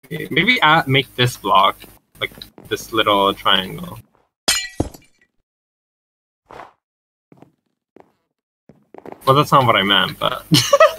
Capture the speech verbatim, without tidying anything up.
Maybe add, make this block like this little triangle. Well, that's not what I meant, but